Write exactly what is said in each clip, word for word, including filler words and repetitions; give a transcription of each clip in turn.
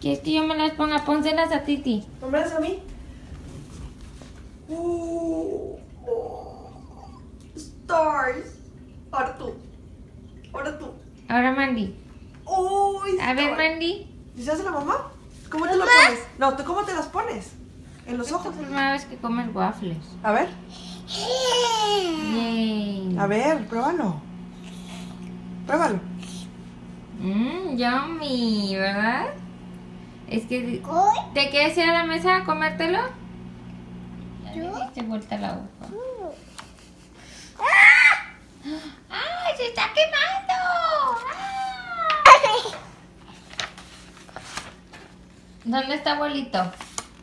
¿Quieres que yo me las ponga? Pónselas a Titi. ¿Pónmelas a mí? Uh, oh, stars. Ahora tú. Ahora tú. Ahora Mandy. Uy, A ver, Mandy. ¿Y se hace la mamá? ¿Cómo te las pones? No, ¿tú cómo te las pones? ¿En los Esta ojos? es la primera vez que comes waffles. A ver. Yay. A ver, pruébalo. Pruébalo. Mmm, yummy, ¿verdad? Es que te quieres ir a la mesa a comértelo. Ya le diste vuelta la hoja. ¡Ay, se está quemando! ¡Ah! ¿Dónde está abuelito?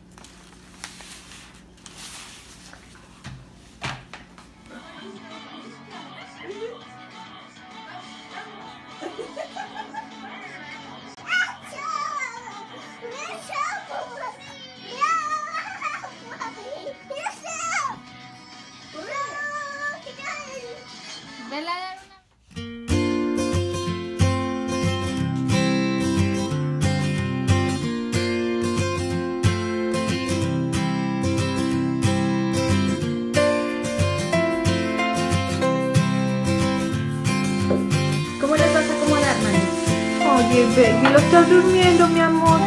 Vela a dar una... ¿Cómo les vas a acomodar, Manny? Oye, baby, lo estás durmiendo, mi amor.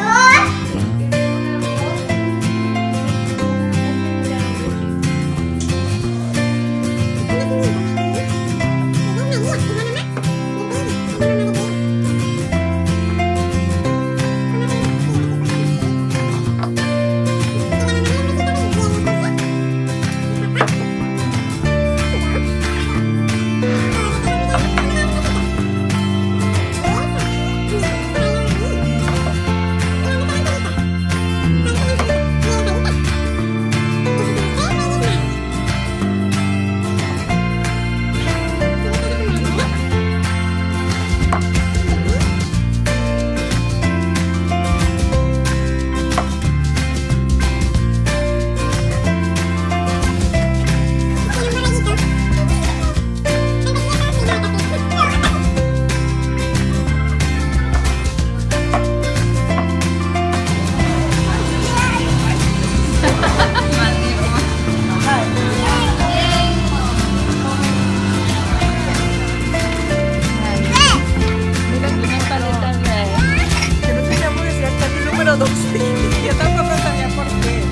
Yo tampoco sabía por qué.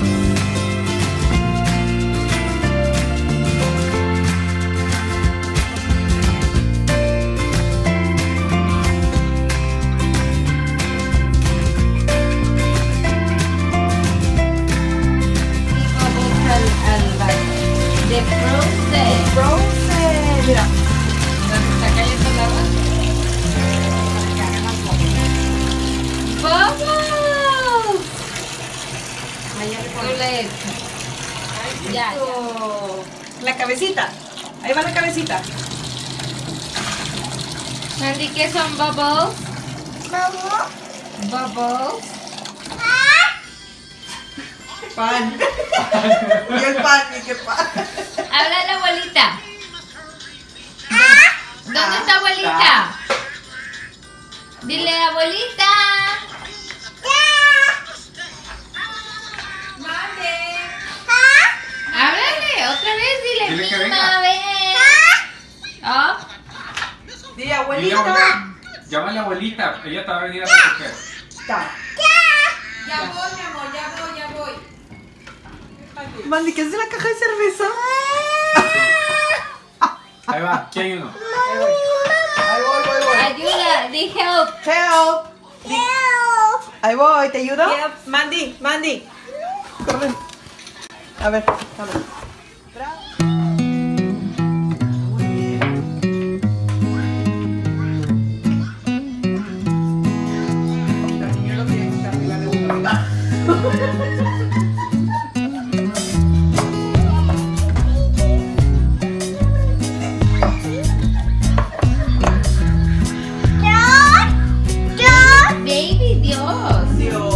De Frozen. Frozen. Mira. ¿Dónde está cayendo el agua? ¡Vamos! Ya, ya. La cabecita. Ahí va la cabecita. Mandy, ¿qué son bubbles? Bubbles. Pan. Y el pan, y qué pan. Habla la abuelita. ¿Dónde está abuelita? Dile, abuelita. Háblale, otra vez, dile, Dile que misma venga. vez. ¿Ah? Di, Dile, abuelita. abuelita. Llámale a abuelita, ella te va a venir a recoger. Ta. Ya voy, mi amor, ya voy, ya voy. Mandy, ¿qué es de la caja de cerveza? Ahí va, aquí hay uno. Ahí voy. Ahí voy, voy, voy. Ayuda, di help. Help. Help. Ahí voy, ¿te ayudo? Mandy, Mandy. Corre. A ver, vamos. Bravo. Muy bien. El niño lo tiene que estar arriba de uno, ¿verdad? Baby, Dios.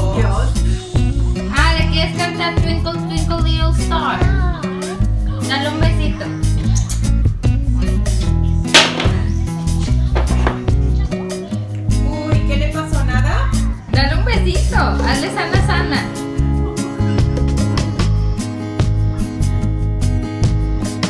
Dios. Ah, ¿le quieres cantar Twinkle, Twinkle, Little Star? Dale un besito. Hazle sana sana.